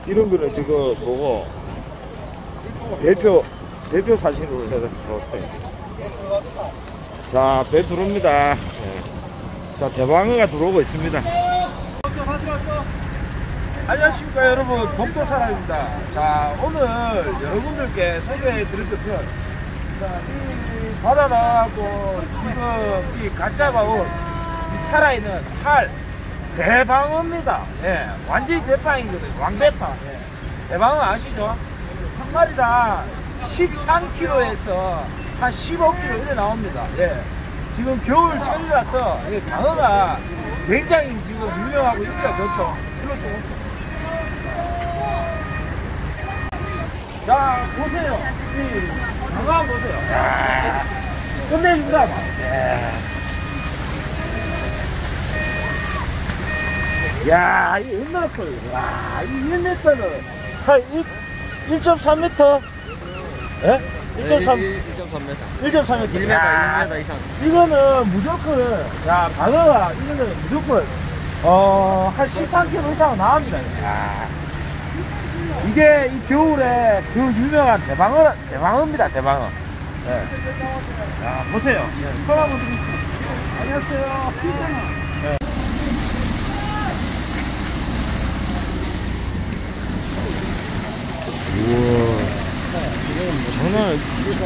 이런 거는 지금 보고 대표 사진으로 해서 좋대. 자, 배 들어옵니다. 네. 자, 대방어가 들어오고 있습니다. 안녕하십니까 여러분, 복도사람입니다. 자, 오늘 여러분들께 소개해 드릴 것은 이 바다하고 지금 이 갓 잡아온 이 살아있는 할 대방어입니다. 예, 완전히 대방이거든요. 왕대방. 예. 대방어 아시죠? 한 마리당 13kg에서 한 15kg 이래 나옵니다. 예. 지금 겨울철이라서 방어가 굉장히 지금 유명하고 인기가 좋죠. 자, 보세요. 이 방어 한번 보세요. 야, 끝내준다. 야, 이 얼마나 커요. 와, 이 1m는 한 1.3m? 예? 1.3m. 1.3m. 1m 이상. 이거는 무조건, 야, 방어가, 이거는 무조건, 한 13kg 이상 나옵니다. 야. 이게 이 겨울에 그 유명한 대방어입니다, 대방어. 예. 야, 보세요. 손 한번 드리겠습니다. 안녕하세요. 예. 우와, 장난 아니야.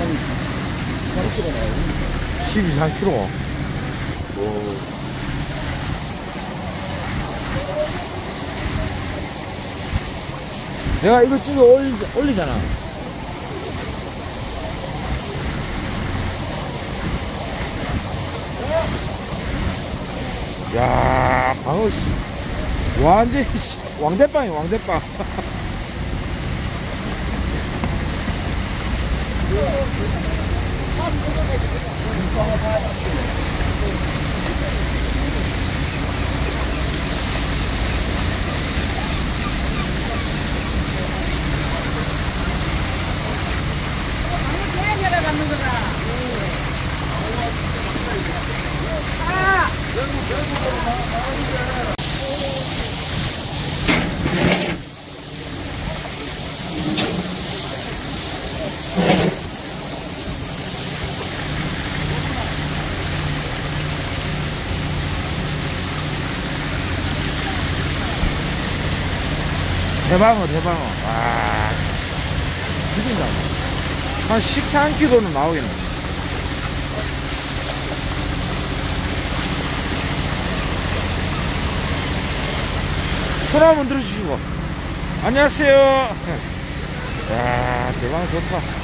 12kg. 오. 내가 이거 찍어 올리잖아. 야, 방어 완전 왕대빵이야, 왕대빵. 대방어. 와, 죽인다. 한 13kg는 나오겠네. 손 한번 들어주시고. 안녕하세요. 야, 대방어 좋다.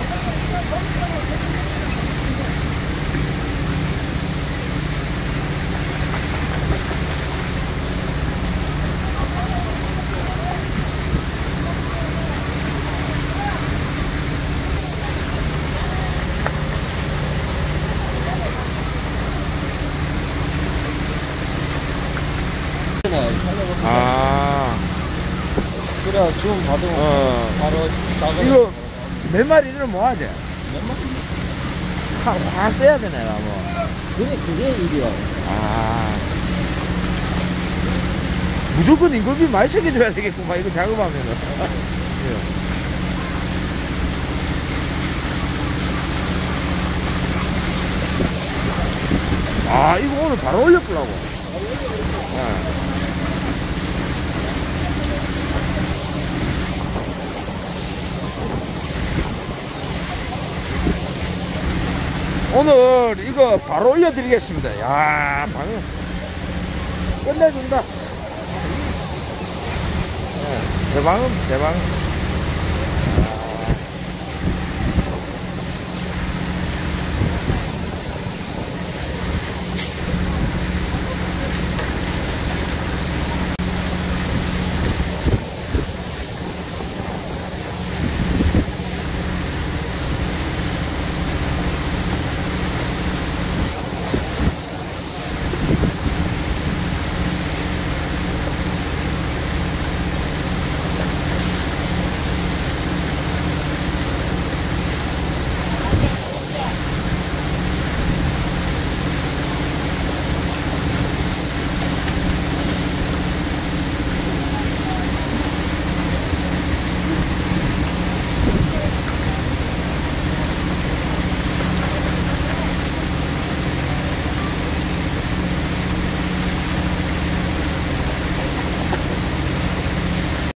아, 그래, 지금 받으면 바로 나가는. 이거 몇 마리를 모아야지? 몇 마리? 확 떼야 되네, 뭐. 그게 일이야. 아, 무조건 인건비 많이 챙겨줘야 되겠구만, 이거 작업하면은. 아, 이거 오늘 바로 올려보려고. 네. 오늘 이거 바로 올려드리겠습니다. 야, 방어 끝내준다. 네, 대방어.